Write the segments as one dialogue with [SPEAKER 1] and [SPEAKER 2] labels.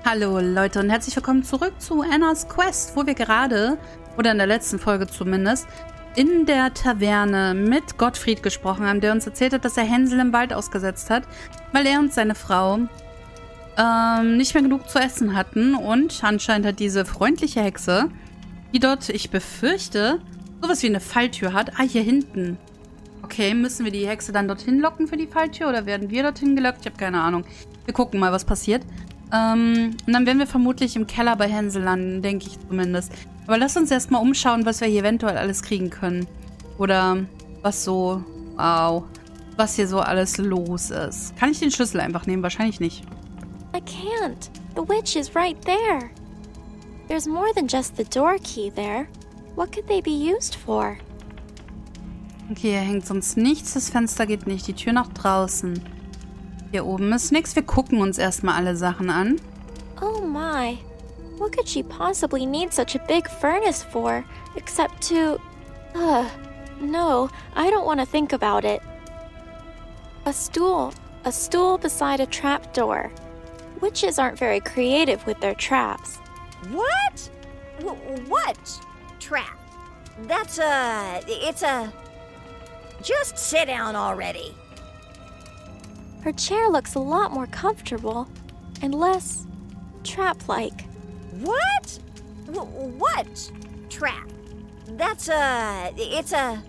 [SPEAKER 1] Hallo Leute und herzlich willkommen zurück zu Annas Quest, wo wir gerade, oder in der letzten Folge zumindest, in der Taverne mit Gottfried gesprochen haben, der uns erzählt hat, dass er Hänsel im Wald ausgesetzt hat, weil er und seine Frau nicht mehr genug zu essen hatten und anscheinend hat diese freundliche Hexe, die dort, ich befürchte, sowas wie eine Falltür hat. Ah, hier hinten. Okay, müssen wir die Hexe dann dorthin locken für die Falltür oder werden wir dorthin gelockt? Ich habe keine Ahnung. Wir gucken mal, was passiert. Und dann werden wir vermutlich im Keller bei Hänsel landen, denke ich zumindest. Aber lass uns erstmal umschauen, was wir hier eventuell alles kriegen können. Oder was so, wow, was hier so alles los ist. Kann ich den Schlüssel einfach nehmen? Wahrscheinlich nicht.
[SPEAKER 2] I can't. The witch is right there. There's more than just the door key there. What could they be used for?
[SPEAKER 1] Okay, hier hängt sonst nichts. Das Fenster geht nicht. Die Tür nach draußen. Hier oben ist nichts. Wir gucken uns erstmal alle Sachen an.
[SPEAKER 2] Oh my. What could she possibly need such a big furnace for? Except to... No, I don't want to think about it. A stool. A stool beside a trapdoor. Witches aren't very creative with their traps.
[SPEAKER 3] What? What trap? That's it's a... Just sit down already.
[SPEAKER 2] Her chair looks a lot more comfortable and less trap-like.
[SPEAKER 3] What? What trap? That's it's a...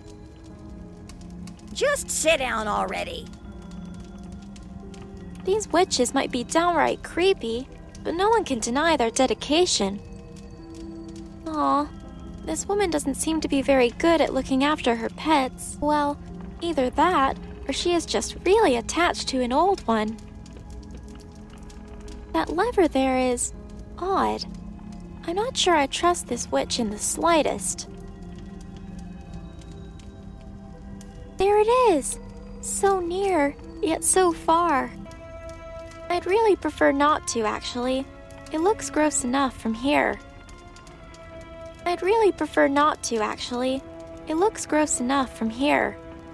[SPEAKER 3] Just sit down already.
[SPEAKER 2] These witches might be downright creepy, but no one can deny their dedication. Aw, this woman doesn't seem to be very good at looking after her pets. Well, either that, or she is just really attached to an old one. That lever there is odd. I'm not sure I trust this witch in the slightest. There it is! So near, yet so far. I'd really prefer not to, actually. It looks gross enough from here. I'd really prefer not to, actually. It looks gross enough from here.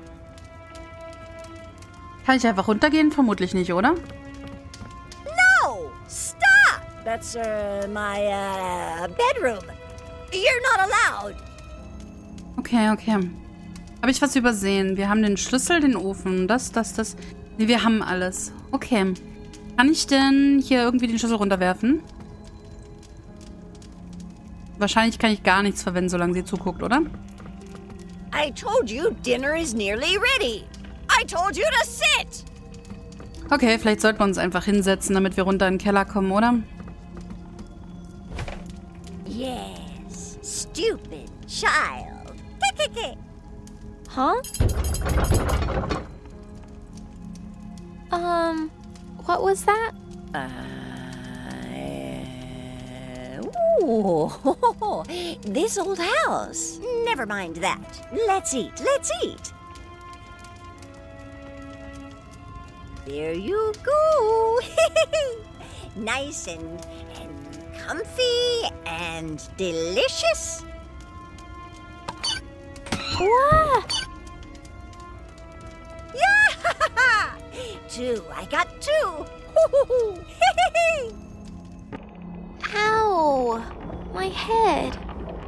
[SPEAKER 1] Kann ich einfach runtergehen? Vermutlich nicht, oder?
[SPEAKER 3] No! Stop! That's, my, bedroom. You're not allowed.
[SPEAKER 1] Okay, okay. Habe ich was übersehen? Wir haben den Schlüssel, den Ofen, das. Nee, wir haben alles. Okay. Kann ich denn hier irgendwie den Schlüssel runterwerfen? Wahrscheinlich kann ich gar nichts verwenden, solange sie zuguckt, oder?
[SPEAKER 3] I told you dinner is nearly ready. I told you to sit.
[SPEAKER 1] Okay, vielleicht sollten wir uns einfach hinsetzen, damit wir runter in den Keller kommen, oder?
[SPEAKER 3] Yes, stupid child.
[SPEAKER 2] Huh? What was that?
[SPEAKER 3] Ooh, this old house. Never mind that. Let's eat, let's eat. There you go. Nice and comfy and delicious.
[SPEAKER 2] What?
[SPEAKER 3] Yeah! Two. I got two.
[SPEAKER 2] Ow! My head.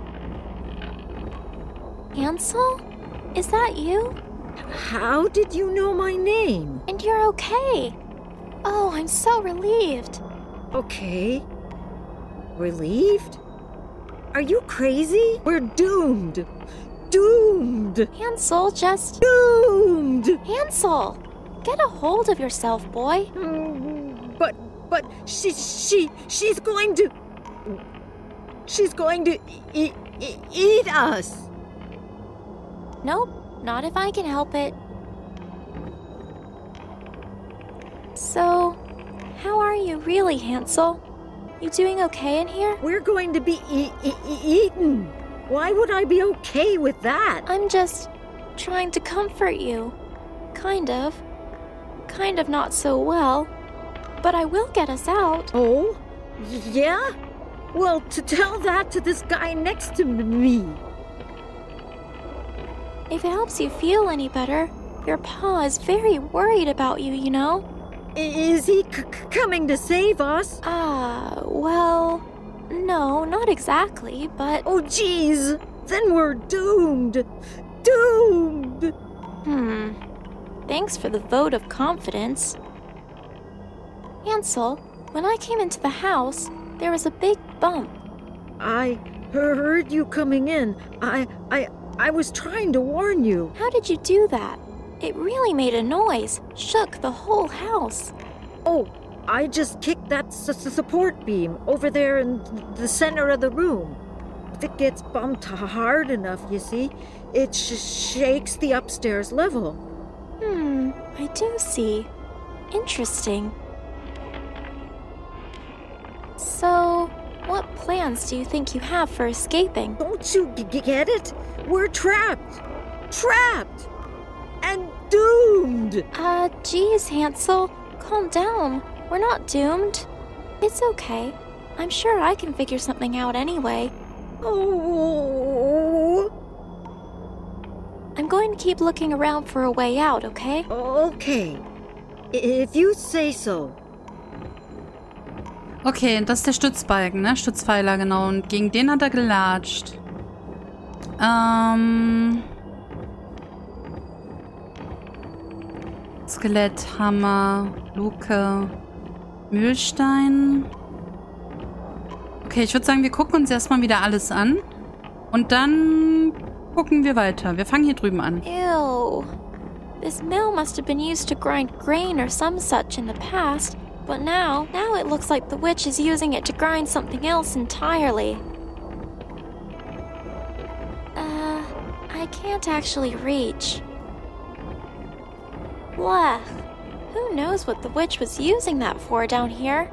[SPEAKER 2] Hansel? Is that you?
[SPEAKER 4] How did you know my name?
[SPEAKER 2] And you're okay. Oh, I'm so relieved.
[SPEAKER 4] Okay. Relieved? Are you crazy? We're doomed. Doomed.
[SPEAKER 2] Hansel, just...
[SPEAKER 4] Doomed.
[SPEAKER 2] Hansel! Get a hold of yourself, boy.
[SPEAKER 4] But she's going to... She's going to eat us.
[SPEAKER 2] Nope, not if I can help it. So, how are you really, Hansel? You doing okay in here?
[SPEAKER 4] We're going to be eaten. Why would I be okay with that?
[SPEAKER 2] I'm just trying to comfort you. Kind of. Kind of not so well. But I will get us out.
[SPEAKER 4] Oh? Yeah? Well, to tell that to this guy next to me.
[SPEAKER 2] If it helps you feel any better, your pa is very worried about you, you know?
[SPEAKER 4] Is he coming to save us?
[SPEAKER 2] Well, no, not exactly, but...
[SPEAKER 4] Oh, geez. Then we're doomed. Doomed.
[SPEAKER 2] Thanks for the vote of confidence. Hansel, when I came into the house, there was a big bump.
[SPEAKER 4] I heard you coming in. I was trying to warn you.
[SPEAKER 2] How did you do that? It really made a noise, shook the whole house.
[SPEAKER 4] Oh, I just kicked that support beam over there in the center of the room. If it gets bumped hard enough, you see, it shakes the upstairs level.
[SPEAKER 2] I do see. Interesting. So, what plans do you think you have for escaping?
[SPEAKER 4] Don't you get it? We're trapped. Trapped. And doomed.
[SPEAKER 2] Geez, Hansel. Calm down. We're not doomed. It's okay. I'm sure I can figure something out anyway.
[SPEAKER 4] Oh.
[SPEAKER 2] I'm going to keep looking around for a way out, okay?
[SPEAKER 4] Okay. If you say so.
[SPEAKER 1] Okay, das ist der Stützbalken, ne? Stützpfeiler, genau. Und gegen den hat er gelatscht. Skeletthammer, Luke, Mühlstein. Okay, ich würde sagen, wir gucken uns erstmal wieder alles an. Und dann gucken wir weiter. Wir fangen hier drüben an.
[SPEAKER 2] Ew. This mill must have been used to grind grain or some such in the past, but now it looks like the witch is using it to grind something else entirely. I can't actually reach. Blech. Who knows what the witch was using that for down here?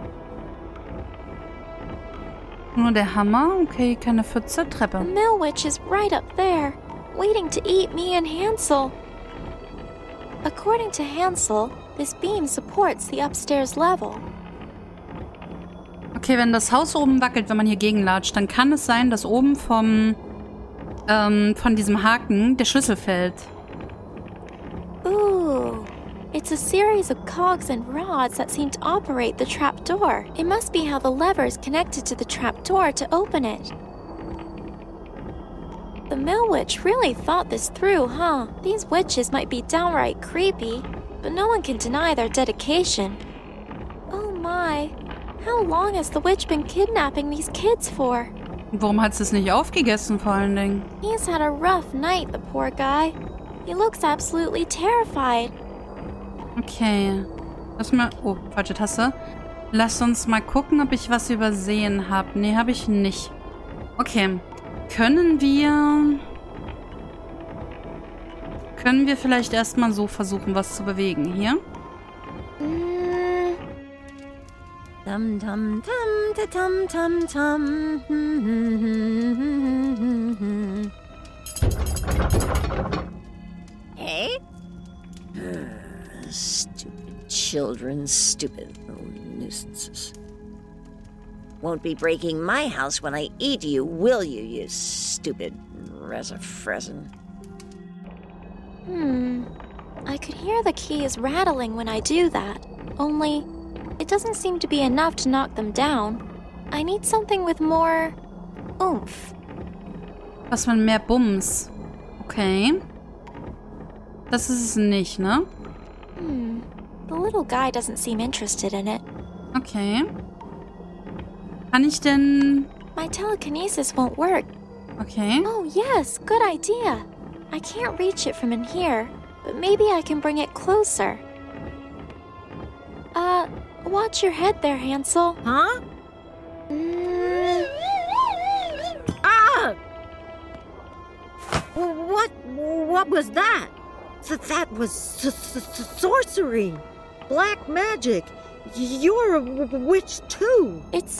[SPEAKER 1] Nur der Hammer. Okay, keine Pfütze. Treppe.
[SPEAKER 2] The mill witch is right up there, waiting to eat me and Hansel. According to Hansel, this beam supports the upstairs level.
[SPEAKER 1] Okay, wenn das Haus oben wackelt, wenn man hier gegenlatscht, dann kann es sein, dass oben von diesem Haken der Schlüssel fällt.
[SPEAKER 2] Ooh. It's a series of cogs and rods that seem to operate the trapdoor. It must be how the lever is connected to the trapdoor to open it. The mill witch really thought this through, huh? These witches might be downright creepy, but no one can deny their dedication. Oh my. How long has the witch been kidnapping these kids for?
[SPEAKER 1] Warum hat sie es nicht aufgegessen, vor allen Dingen?
[SPEAKER 2] He's had a rough night, the poor guy. He looks absolutely terrified.
[SPEAKER 1] Okay. Lass mal... Oh, falsche Taste. Lass uns mal gucken, ob ich was übersehen habe. Nee, habe ich nicht. Okay. Können wir vielleicht erstmal so versuchen, was zu bewegen? Hier?
[SPEAKER 3] Tum tum tum tum tum tum. Hey? Stupid children, stupid little nuisances. Won't be breaking my house when I eat you, will you, you stupid Resafresin?
[SPEAKER 2] I could hear the keys rattling when I do that. Only, it doesn't seem to be enough to knock them down. I need something with more oomph.
[SPEAKER 1] Was mit mehr Bums? Okay. Das ist es nicht, ne?
[SPEAKER 2] The little guy doesn't seem interested in it.
[SPEAKER 1] Okay. Kann ich denn...
[SPEAKER 2] My telekinesis won't work.
[SPEAKER 1] Okay.
[SPEAKER 2] Oh, yes, good idea. I can't reach it from in here, but maybe I can bring it closer. Watch your head there, Hansel.
[SPEAKER 4] Huh? Ah! What was that? That was sorcery. Black magic. You're a witch too.
[SPEAKER 2] It's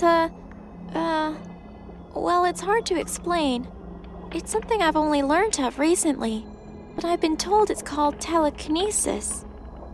[SPEAKER 2] well, it's hard to explain. It's something I've only learned of recently, but I've been told it's called telekinesis.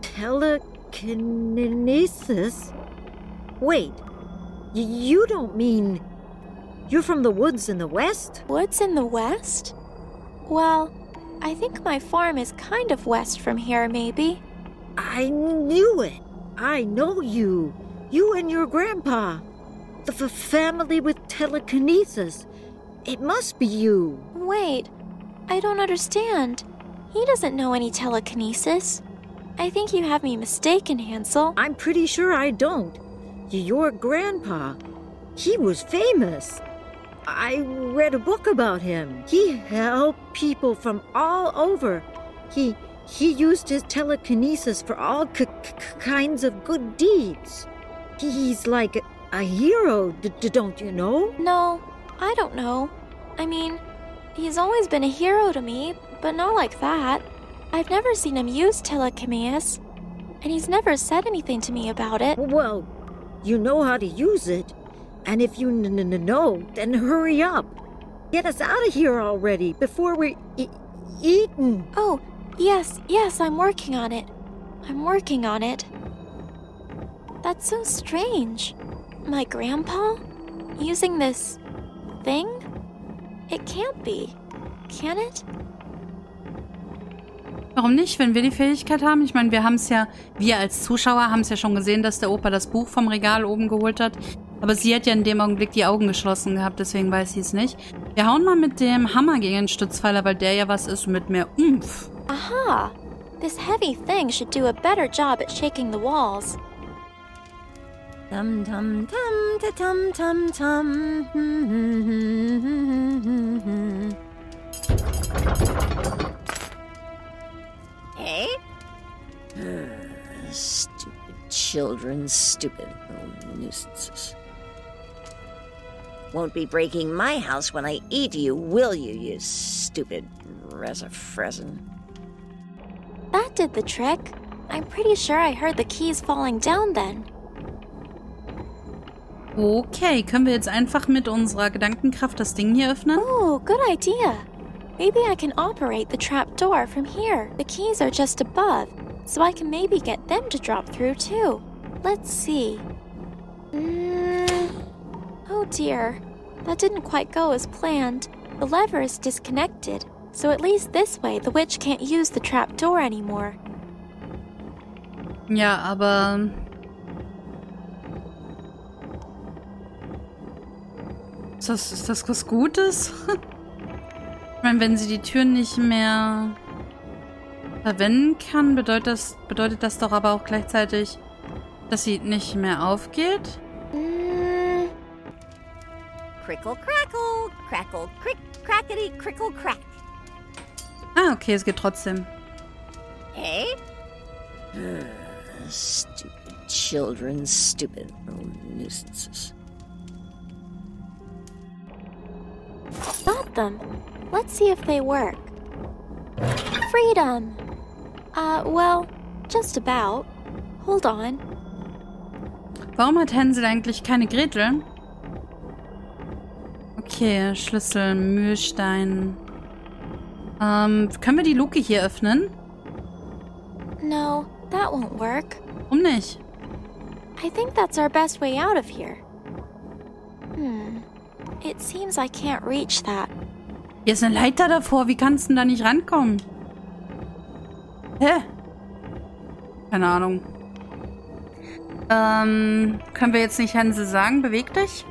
[SPEAKER 4] Telekinesis? Wait, you don't mean you're from the woods in the west?
[SPEAKER 2] Woods in the west? Well, I think my farm is kind of west from here, maybe.
[SPEAKER 4] I knew it. I know you. You and your grandpa. The family with telekinesis. It must be you.
[SPEAKER 2] Wait, I don't understand. He doesn't know any telekinesis. I think you have me mistaken, Hansel.
[SPEAKER 4] I'm pretty sure I don't. Your grandpa. He was famous. I read a book about him. He helped people from all over. He used his telekinesis for all kinds of good deeds. He's like a hero, don't you know?
[SPEAKER 2] No, I don't know. I mean, he's always been a hero to me, but not like that. I've never seen him use telekinesis, and he's never said anything to me about it.
[SPEAKER 4] Well, you know how to use it. And if you know, then hurry up. Get us out of here already before we're eaten.
[SPEAKER 2] Oh, yes, I'm working on it. That's so strange. My grandpa? Using this thing? It can't be. Can it?
[SPEAKER 1] Warum nicht, wenn wir die Fähigkeit haben? Ich meine, wir als Zuschauer haben es ja schon gesehen, dass der Opa das Buch vom Regal oben geholt hat. Aber sie hat ja in dem Augenblick die Augen geschlossen gehabt, deswegen weiß sie es nicht. Wir hauen mal mit dem Hammer gegen den Stützpfeiler, weil der ja was ist mit mehr Umf.
[SPEAKER 2] Aha! This heavy thing should do a better job at shaking the walls.
[SPEAKER 3] Tum tum tum tum tum tum. Hey? Stupid children, stupid little nuisances. Won't be breaking my house when I eat you, will you, you stupid Resafrezen?
[SPEAKER 2] That did the trick. I'm pretty sure I heard the keys falling down then.
[SPEAKER 1] Okay, können wir jetzt einfach mit unserer Gedankenkraft das Ding hier öffnen?
[SPEAKER 2] Oh, good idea. Maybe I can operate the trap door from here. The keys are just above, so I can maybe get them to drop through too. Let's see. Oh dear. That didn't quite go as planned. The lever is disconnected, so at least this way the witch can't use the trap door anymore.
[SPEAKER 1] Ja, aber... Ist das was Gutes? Ich meine, wenn sie die Türen nicht mehr verwenden kann, bedeutet das doch aber auch gleichzeitig, dass sie nicht mehr aufgeht?
[SPEAKER 3] Crickle crackle, crackle crick, crackety crickle crack.
[SPEAKER 1] Ah, okay, es geht trotzdem.
[SPEAKER 3] Hey? Stupid children, stupid little nuisances.
[SPEAKER 2] Got them. Let's see if they work. Freedom! Well, just about. Hold on.
[SPEAKER 1] Warum hat Hänsel eigentlich keine Gretel? Okay, Schlüssel, Mühlstein. Können wir die Luke hier öffnen?
[SPEAKER 2] No, that won't work.
[SPEAKER 1] Warum nicht?
[SPEAKER 2] I think that's our best way out of here. It seems I can't reach that.
[SPEAKER 1] Hier ist eine Leiter davor. Wie kannst du denn da nicht rankommen? Hä? Keine Ahnung. Können wir jetzt nicht Hänsel sagen? Beweg dich.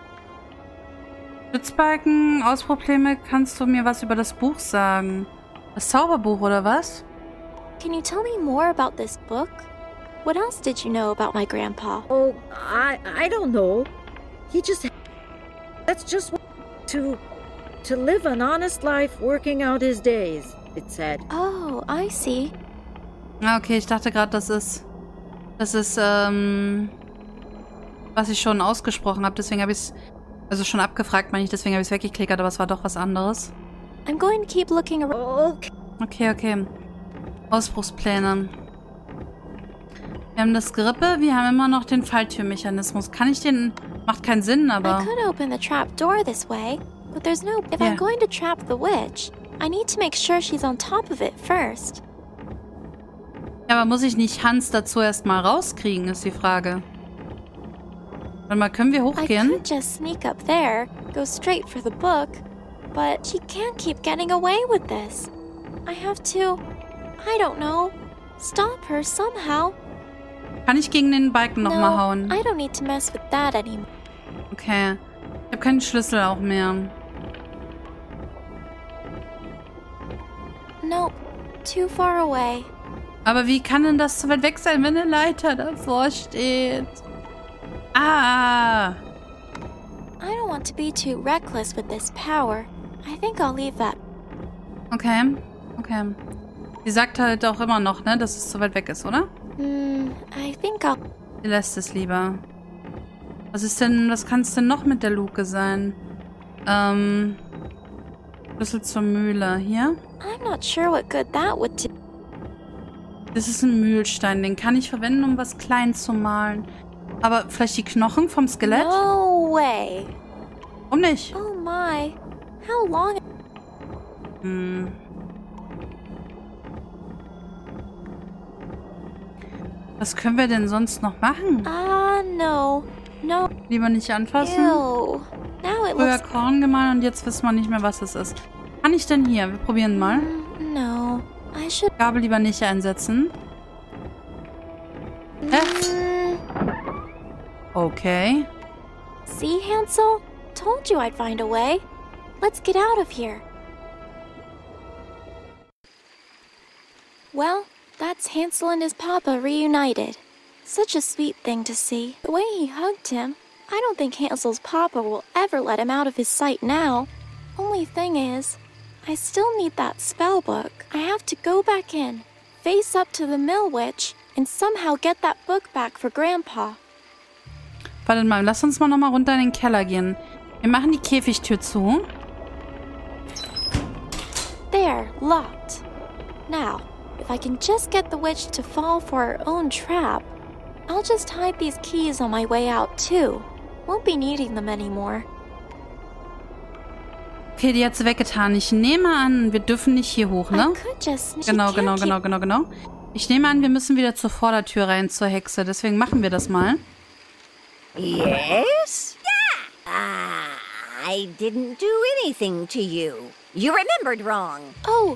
[SPEAKER 1] Stützbalken, Ausprobleme. Kannst du mir was über das Buch sagen? Das Zauberbuch oder was?
[SPEAKER 2] Can you tell me more about this book? What else did you know about my grandpa?
[SPEAKER 4] Oh, I don't know. He just... That's just to live an honest life working out his days, it said.
[SPEAKER 2] Oh, I see.
[SPEAKER 1] Okay, ich dachte gerade, das ist, was ich schon ausgesprochen habe. Deswegen habe ich es, also schon abgefragt, meine ich, deswegen habe ich es weggeklickert, aber es war doch was anderes.
[SPEAKER 2] I'm going to keep looking around.
[SPEAKER 1] Okay. Ausbruchspläne. Wir haben das Gerippe, wir haben immer noch den Falltürmechanismus. Kann ich den... Macht keinen Sinn, aber...
[SPEAKER 2] I could open the trap door this way, but there's no... If I'm going to trap the witch, I need to make sure she's on top of it first.
[SPEAKER 1] Ja, aber muss ich nicht Hans dazu erstmal rauskriegen, ist die Frage. Warte mal, können wir hochgehen?
[SPEAKER 2] I could just sneak up there, go straight for the book, but she can't keep getting away with this. I have to... I don't know. Stop her somehow.
[SPEAKER 1] Kann ich gegen den Balken nochmal
[SPEAKER 2] No,
[SPEAKER 1] hauen?
[SPEAKER 2] I don't need to mess with that anymore.
[SPEAKER 1] Okay. Ich habe keinen Schlüssel auch mehr.
[SPEAKER 2] Nope, too far away.
[SPEAKER 1] Aber wie kann denn das so weit weg sein, wenn eine Leiter davor steht? Ah!
[SPEAKER 2] I don't want to be too reckless with this power. I think I'll leave that.
[SPEAKER 1] Okay. Okay. Sie sagt halt auch immer noch, ne, dass es zu weit weg ist, oder?
[SPEAKER 2] I think I'll...
[SPEAKER 1] Sie lässt es lieber. Was kann es denn noch mit der Luke sein? Schlüssel zur Mühle. Hier?
[SPEAKER 2] I'm not sure what good that would do.
[SPEAKER 1] Das ist ein Mühlstein. Den kann ich verwenden, um was klein zu malen. Aber vielleicht die Knochen vom Skelett?
[SPEAKER 2] No way.
[SPEAKER 1] Warum nicht?
[SPEAKER 2] Oh my. How long...
[SPEAKER 1] Was können wir denn sonst noch machen?
[SPEAKER 2] No. No.
[SPEAKER 1] Lieber nicht anfassen.
[SPEAKER 2] Ew. Now it
[SPEAKER 1] Früher
[SPEAKER 2] looks...
[SPEAKER 1] Korn gemahlen und jetzt wissen wir nicht mehr, was es ist. Kann ich denn hier? Wir probieren mal.
[SPEAKER 2] No. I should...
[SPEAKER 1] Gabel lieber nicht einsetzen. Okay.
[SPEAKER 2] See, Hansel? Told you I'd find a way. Let's get out of here. Well, that's Hansel and his papa reunited. Such a sweet thing to see. The way he hugged him, I don't think Hansel's papa will ever let him out of his sight now. Only thing is, I still need that spell book. I have to go back in, face up to the mill witch, and somehow get that book back for Grandpa.
[SPEAKER 1] Warte mal, lass uns mal nochmal runter in den Keller gehen. Wir machen die Käfigtür zu.
[SPEAKER 2] There, locked. Now, if I can just get the witch to fall for her own trap, I'll just hide these keys on my way out too. Won't be needing them anymore.
[SPEAKER 1] Okay, die hat sie weggetan. Ich nehme an, wir dürfen nicht hier hoch, ne?
[SPEAKER 2] I could just sneak
[SPEAKER 1] Genau.
[SPEAKER 2] keep-
[SPEAKER 1] Ich nehme an, wir müssen wieder zur Vordertür rein, zur Hexe. Deswegen machen wir das mal.
[SPEAKER 3] Yes? I didn't do anything to you. You remembered wrong.
[SPEAKER 2] Oh,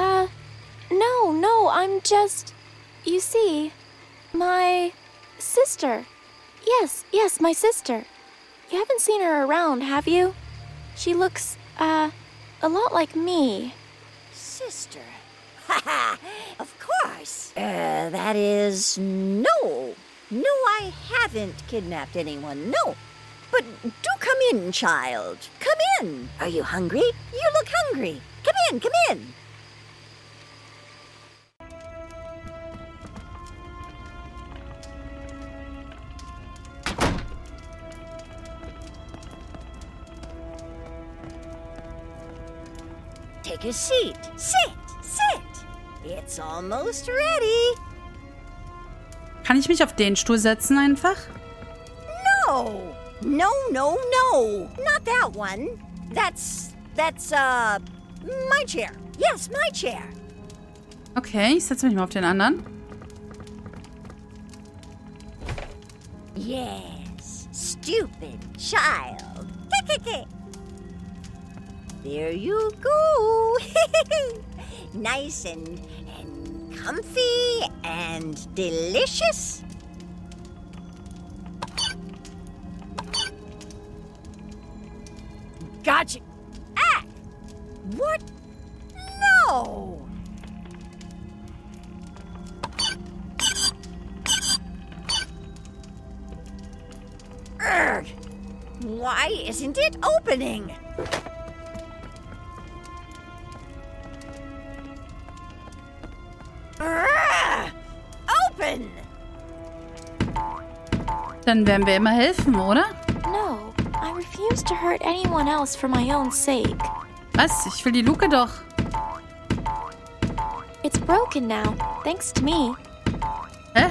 [SPEAKER 2] no, I'm just... You see, my sister. Yes, my sister. You haven't seen her around, have you? She looks, a lot like me.
[SPEAKER 3] Sister. Haha, of course. That is, no. No, I haven't kidnapped anyone, no. But do come in, child. Come in. Are you hungry? You look hungry. Come in. Take a seat. Sit. It's almost ready.
[SPEAKER 1] Kann ich mich auf den Stuhl setzen einfach?
[SPEAKER 3] No. Not that one. That's my chair. Yes, my chair.
[SPEAKER 1] Okay, ich setze mich mal auf den anderen.
[SPEAKER 3] Yes, stupid child. There you go. Nice and comfy and delicious. Gotcha. Ah! What? No! Urgh! Why isn't it opening? Open!
[SPEAKER 1] Dann werden wir immer helfen, oder?
[SPEAKER 2] No, I refuse to hurt anyone else for my own sake.
[SPEAKER 1] Was? Ich will die Luke doch.
[SPEAKER 2] It's broken now, thanks to me.
[SPEAKER 1] Hä?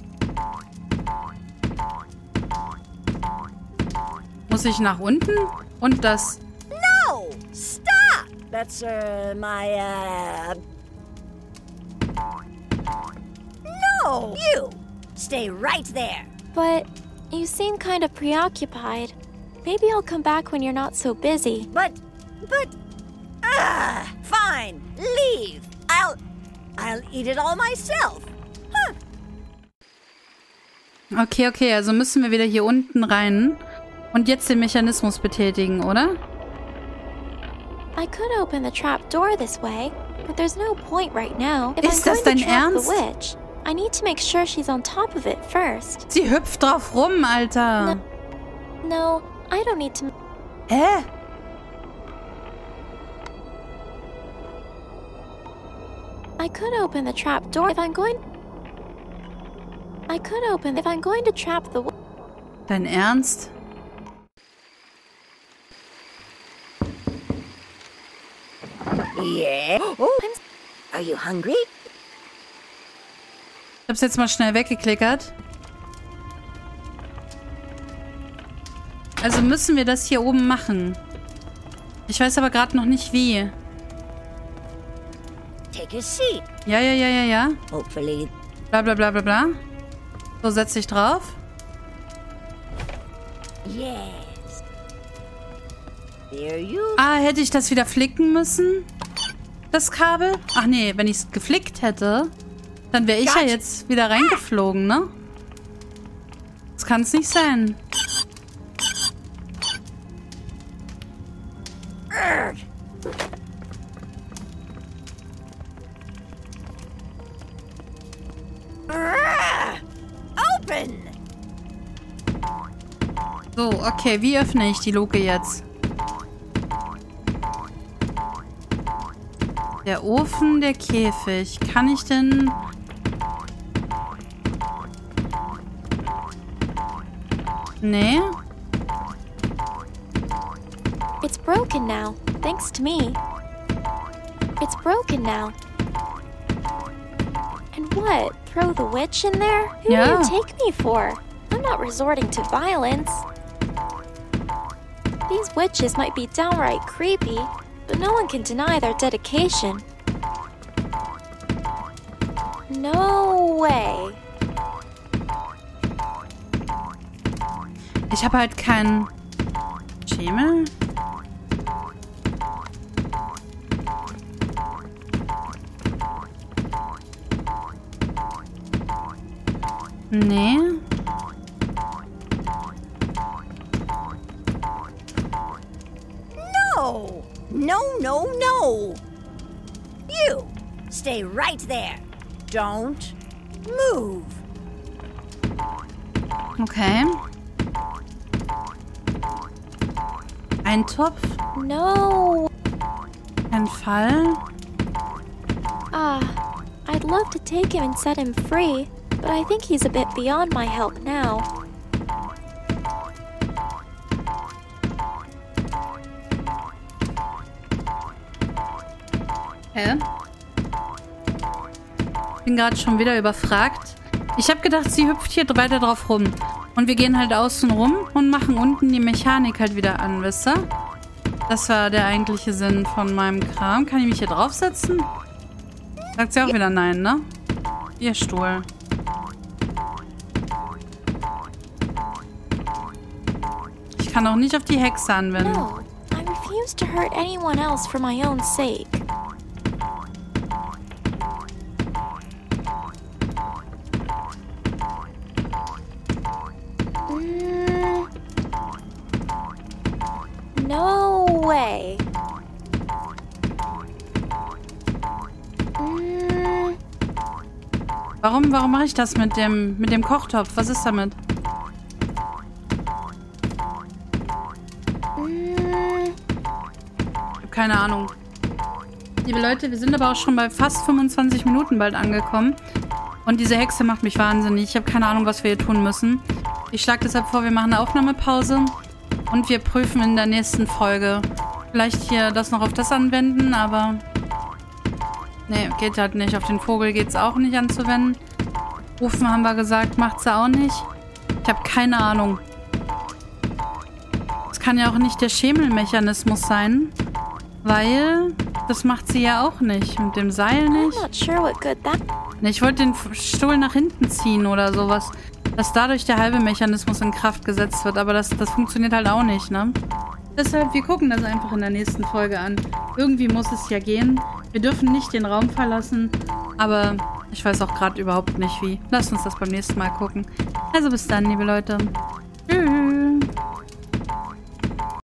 [SPEAKER 1] Muss ich nach unten? Und das...
[SPEAKER 3] No! Stop! That's, my, No! You! Stay right there!
[SPEAKER 2] But you seem kind of preoccupied. Maybe I'll come back when you're not so busy.
[SPEAKER 3] But... Fine! Leave! I'll eat it all myself! Huh.
[SPEAKER 1] Okay, okay, also müssen wir wieder hier unten rein und jetzt den Mechanismus betätigen, oder?
[SPEAKER 2] I could open the trap door this way, but there's no point right now. If
[SPEAKER 1] Ist
[SPEAKER 2] I'm
[SPEAKER 1] das
[SPEAKER 2] going
[SPEAKER 1] dein
[SPEAKER 2] to trap
[SPEAKER 1] Ernst?
[SPEAKER 2] the witch, I need to make sure she's on top of it first.
[SPEAKER 1] Sie hüpft drauf rum, Alter.
[SPEAKER 2] No, I don't need to.
[SPEAKER 1] Hä?
[SPEAKER 2] I could open the trap door if I'm going. I could open if I'm going to trap the.
[SPEAKER 1] Dein Ernst?
[SPEAKER 3] Yeah. Oh, are you hungry?
[SPEAKER 1] Ich hab's jetzt mal schnell weggeklickert. Also müssen wir das hier oben machen. Ich weiß aber gerade noch nicht wie.
[SPEAKER 3] Take a seat.
[SPEAKER 1] Ja.
[SPEAKER 3] Hopefully.
[SPEAKER 1] Bla bla bla bla bla. So, setz dich drauf.
[SPEAKER 3] Yes. There you.
[SPEAKER 1] Ah, hätte ich das wieder flicken müssen? Das Kabel? Ach nee, wenn ich es geflickt hätte, dann wäre ich ja jetzt wieder reingeflogen, ne? Das kann es nicht sein.
[SPEAKER 3] Open.
[SPEAKER 1] So, okay, wie öffne ich die Luke jetzt? Der Ofen, der Käfig. Kann ich denn... Nee?
[SPEAKER 2] It's broken now, thanks to me. It's broken now. And what? Throw the witch in there? Who do
[SPEAKER 1] Yeah.
[SPEAKER 2] you take me for? I'm not resorting to violence. These witches might be downright creepy, but no one can deny their dedication. No way.
[SPEAKER 1] Ich habe halt keinen Schemel. Nee.
[SPEAKER 3] No. No. You stay right there. Don't move.
[SPEAKER 1] Okay. Ein Topf.
[SPEAKER 2] No.
[SPEAKER 1] Ein Fall.
[SPEAKER 2] I'd love to take him and set him free, but I think he's a bit beyond my help now.
[SPEAKER 1] Hä? Bin gerade schon wieder überfragt. Ich habe gedacht, sie hüpft hier weiter drauf rum. Und wir gehen halt außen rum und machen unten die Mechanik halt wieder an, wisst ihr? Das war der eigentliche Sinn von meinem Kram. Kann ich mich hier draufsetzen? Sagt sie auch wieder nein, ne? Ihr Stuhl. Ich kann auch nicht auf die Hexe anwenden.
[SPEAKER 2] No, I refuse to hurt anyone else for my own sake. No way.
[SPEAKER 1] Warum mache ich das mit dem Kochtopf? Was ist damit? Ich habe keine Ahnung. Liebe Leute, wir sind aber auch schon bei fast 25 Minuten bald angekommen. Und diese Hexe macht mich wahnsinnig. Ich habe keine Ahnung, was wir hier tun müssen. Ich schlage deshalb vor, wir machen eine Aufnahmepause. Und wir prüfen in der nächsten Folge. Vielleicht hier das noch auf das anwenden, aber... Nee, geht halt nicht. Auf den Vogel geht es auch nicht anzuwenden. Rufen haben wir gesagt, macht sie auch nicht. Ich habe keine Ahnung. Es kann ja auch nicht der Schemelmechanismus sein. Weil das macht sie ja auch nicht. Mit dem Seil
[SPEAKER 2] I'm
[SPEAKER 1] nicht.
[SPEAKER 2] not sure what good that.
[SPEAKER 1] Nee, ich wollte den Stuhl nach hinten ziehen oder sowas. Dass dadurch der halbe Mechanismus in Kraft gesetzt wird. Aber das funktioniert halt auch nicht, ne? Deshalb, wir gucken das einfach in der nächsten Folge an. Irgendwie muss es ja gehen. Wir dürfen nicht den Raum verlassen. Aber ich weiß auch gerade überhaupt nicht wie. Lasst uns das beim nächsten Mal gucken. Also bis dann, liebe Leute. Tschüss.